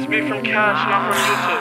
me from Cash, not from Yussuf.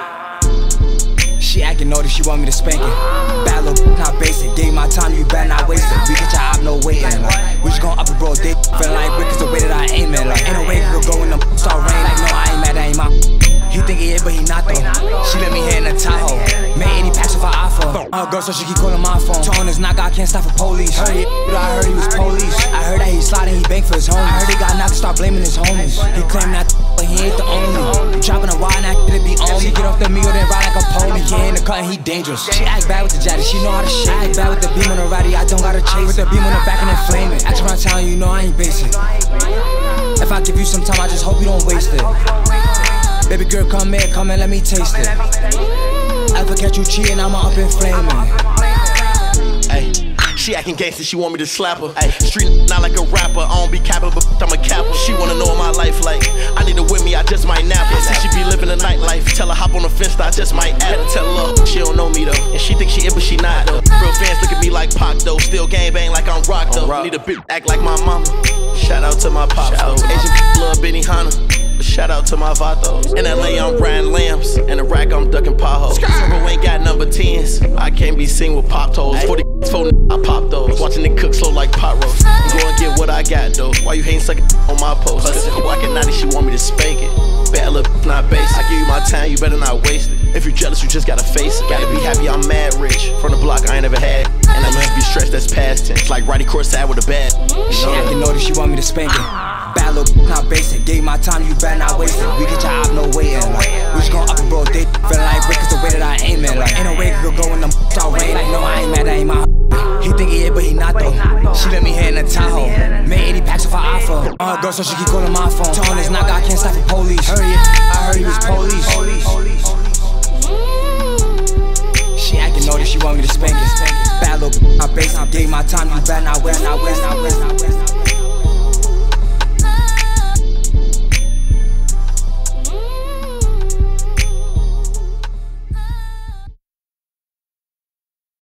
She acting naughty, she want me to spank it. Bad little not basic. Gave my time, you better not waste it. We get your op, no waiting. Like, we just gon' up it, bro. They feelin' like brick is the way that I aim it. Like, ain't no way we could go in the start rain. Like, no, I ain't mad, that ain't my. He think he is, but he not though. She let me hit in the Tahoe. Made 80 packs with her iPhone. Girl, so she keep calling my phone. Tone is knock, I can't stop for police. Heard it, but I heard he was police. I heard that he sliding, he bank for his homies. I heard he got knocked, start blaming his homies. He claimed that, but he ain't the only. Dropping a wide, now it be on me. Get off the meal, then ride like a pony. He in the cut and he dangerous. She act bad with the jaddy, she know how to shit. I act bad with the beam on the ratty, I don't gotta chase. With the beam on the back and then flame it. Act around town, you know I ain't basic. If I give you some time, I just hope you don't waste it. Baby girl, come here, come and let me taste it. Ever catch you cheating, I'ma up and flame it. Ay, she acting gangster, she want me to slap her. Ay, street not like a rapper, I don't be capping, but I'm a capper. She wanna know what my life like. I need her with me, I just might nap her. Since she be living the nightlife, tell her hop on the fence, I just might add her. Tell her she don't know me though, and she think she in, but she not though. Real fans look at me like Pac though, still gang bang like I'm Rock though. Need a bitch act like my mama. Shout out to my pops though. Asian love Benny Hanna. Shout out to my vatos. In LA, I'm riding lambs. In the rack, I'm ducking potholes. Herbo ain't got number 10s. I can't be seen with pop toes. 40 I pop those. Watching it cook slow like pot roast. Go and get what I got though. Why you hating sucking on my post? Whacking naughty, she want me to spank it. Bad look, not basic. I give you my time, you better not waste it. If you jealous, you just gotta face it. Gotta be happy, I'm mad rich. From the block, I ain't never had. And I used to be stressed, that's past tense. Like Wright courtside with a bad. She acting naughty, she want me to spank it. Bad little not basic. Gave my time, you better not waste it. We get your op, no waiting. Like, we just gon' up it, bro. They feelin' like brick is the way that I aim it. Like, ain't no way we could go in the start rain. Like, no, I ain't mad, that ain't my. He think he is, but he not though. She let me hit in the Tahoe. Made 80 packs with her iPhone. Girl, so she keep calling my phone. Tone is knock, I can't stop for police. Heard it, I heard he was police. She acting naughty, she want me to spank it. Bad little not basic. Gave my time, you better not waste.